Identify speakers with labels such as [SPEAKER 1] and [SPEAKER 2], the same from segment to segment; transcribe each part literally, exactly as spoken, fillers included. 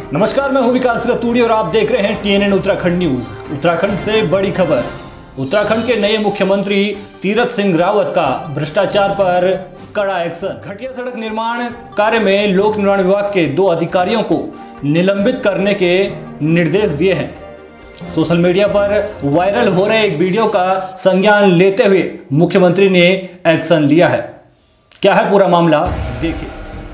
[SPEAKER 1] नमस्कार, मैं हूं विकास रतूड़ी और आप देख रहे हैं टीएनएन उत्तराखंड न्यूज। उत्तराखंड से बड़ी खबर। उत्तराखंड के नए मुख्यमंत्री तीरथ सिंह रावत का भ्रष्टाचार पर कड़ा एक्शन। घटिया सड़क निर्माण कार्य में लोक निर्माण विभाग के दो अधिकारियों को निलंबित करने के निर्देश दिए हैं। सोशल मीडिया पर वायरल हो रहे एक वीडियो का संज्ञान लेते हुए मुख्यमंत्री ने एक्शन लिया है। क्या है पूरा मामला, देखिए।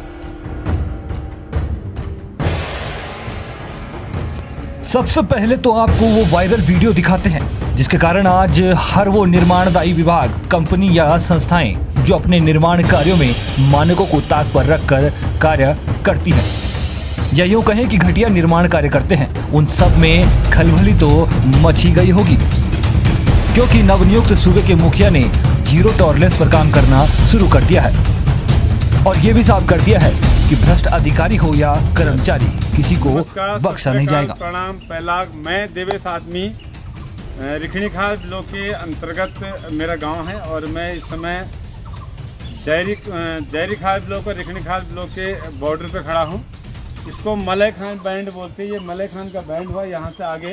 [SPEAKER 1] सबसे पहले तो आपको वो वायरल वीडियो दिखाते हैं जिसके कारण आज हर वो निर्माणदायी विभाग, कंपनी या संस्थाएं जो अपने निर्माण कार्यों में मानकों को ताक पर रखकर कार्य करती हैं या यूं कहें कि घटिया निर्माण कार्य करते हैं, उन सब में खलबली तो मची गई होगी, क्योंकि नवनियुक्त सूबे के मुखिया ने जीरो टॉलरेंस पर काम करना शुरू कर दिया है और ये भी साफ कर दिया है कि भ्रष्ट अधिकारी हो या कर्मचारी, किसी को बख्शा नहीं जाएगा।
[SPEAKER 2] प्रणाम। पहला, मैं देवेश आदमी रिखणीखाल ब्लॉक के अंतर्गत मेरा गांव है और मैं इस समय जैरी जैरीखाल ब्लॉक और रिखणीखाल ब्लॉक के बॉर्डर पे खड़ा हूं। इसको मलय खान बैंड बोलते हैं। ये मलय खान का बैंड हुआ। यहाँ से आगे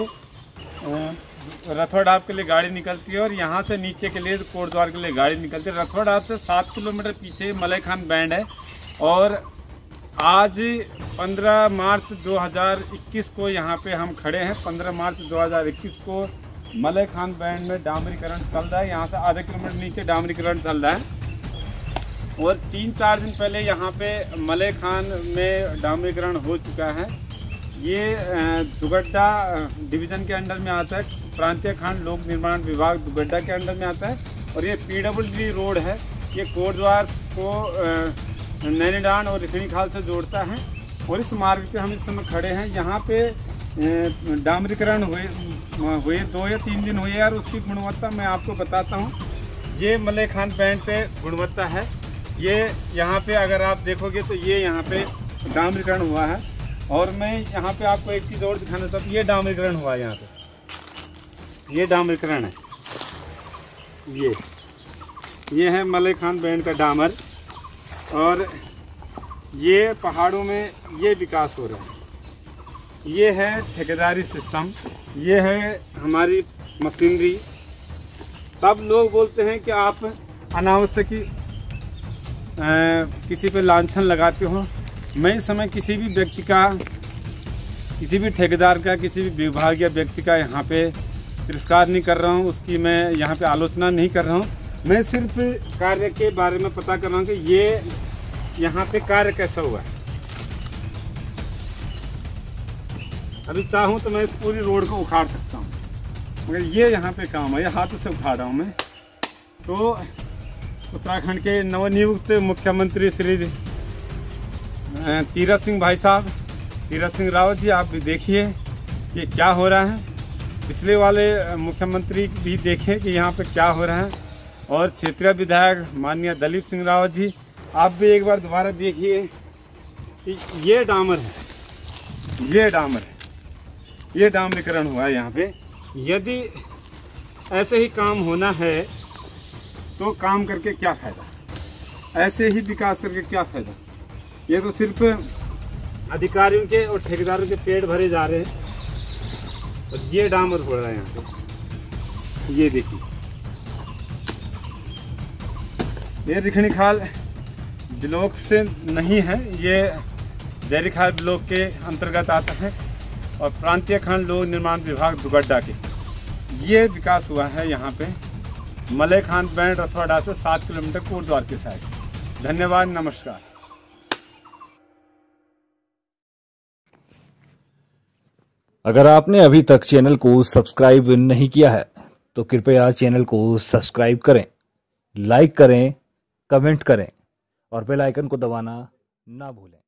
[SPEAKER 2] रथवा डाब के लिए गाड़ी निकलती है और यहाँ से नीचे के लिए कोटद्वार के लिए गाड़ी निकलती है। रथवा डाब से सात किलोमीटर पीछे मलय खान बैंड है और आज पंद्रह मार्च दो हज़ार इक्कीस को यहाँ पे हम खड़े हैं। पंद्रह मार्च दो हज़ार इक्कीस को मलय खान बैंड में डामरीकरण चल रहा है। यहाँ से आधे किलोमीटर नीचे डामरीकरण चल रहा है और तीन चार दिन पहले यहाँ पे मलय खान में डामरीकरण हो चुका है। ये दुगड्डा डिवीज़न के अंडर में आता है। प्रांतीय खंड लोक निर्माण विभाग दुगड्डा के अंडर में आता है और ये पीडब्ल्यूडी रोड है। ये कोटद्वार को नैनीडांड और रिखणीखाल से जोड़ता है और इस मार्ग पे हम इस समय खड़े हैं। यहाँ पे डामरीकरण हुए हुए दो या तीन दिन हुए और उसकी गुणवत्ता मैं आपको बताता हूँ। ये मलय खान बैंड पे गुणवत्ता है। ये यहाँ पे अगर आप देखोगे तो ये यहाँ पे डामरीकरण हुआ है और मैं यहाँ पे आपको एक चीज़ और दिखाना चाहता हूँ। ये डामरीकरण हुआ है, यहाँ पे ये डामरीकरण है। ये ये है मलय खान बैंड का डामर और ये पहाड़ों में ये विकास हो रहा है। ये है ठेकेदारी सिस्टम, ये है हमारी मशीनरी। तब लोग बोलते हैं कि आप अनावश्यक किसी पे लांछन लगाते हो। मैं इस समय किसी भी व्यक्ति का, किसी भी ठेकेदार का, किसी भी विभाग या व्यक्ति का यहाँ पे तिरस्कार नहीं कर रहा हूँ, उसकी मैं यहाँ पे आलोचना नहीं कर रहा हूँ। मैं सिर्फ कार्य के बारे में पता कर रहा हूँ कि ये यहाँ पे कार्य कैसा हुआ है। अभी चाहूँ तो मैं पूरी रोड को उखाड़ सकता हूँ, मगर ये यहाँ पे काम है, ये हाथों से उखाड़ रहा हूँ मैं। तो उत्तराखंड के नवनियुक्त मुख्यमंत्री श्री तीरथ सिंह भाई साहब, तीरथ सिंह रावत जी, आप भी देखिए ये क्या हो रहा है। पिछले वाले मुख्यमंत्री भी देखें कि यहाँ पे क्या हो रहा है। और क्षेत्रीय विधायक माननीय दलीप सिंह रावत जी, आप भी एक बार दोबारा देखिए कि ये डामर है, ये डामर है, ये डामरीकरण हुआ है यहाँ पे। यदि ऐसे ही काम होना है तो काम करके क्या फ़ायदा, ऐसे ही विकास करके क्या फ़ायदा। ये तो सिर्फ अधिकारियों के और ठेकेदारों के पेट भरे जा रहे हैं और ये डामर हो रहा है यहाँ पे। ये देखिए, ये रिखणीखाल ब्लॉक से नहीं है, ये जैरीखाल ब्लॉक के अंतर्गत आता है और प्रांतीय खंड लोक निर्माण विभाग दुगड्डा के ये विकास हुआ है यहाँ पे। मलय खान बैंड रथवाड़ा से सात किलोमीटर कोटद्वार के साइड। धन्यवाद, नमस्कार।
[SPEAKER 1] अगर आपने अभी तक चैनल को सब्सक्राइब नहीं किया है तो कृपया चैनल को सब्सक्राइब करें, लाइक करें, कमेंट करें और बेल आइकन को दबाना ना भूलें।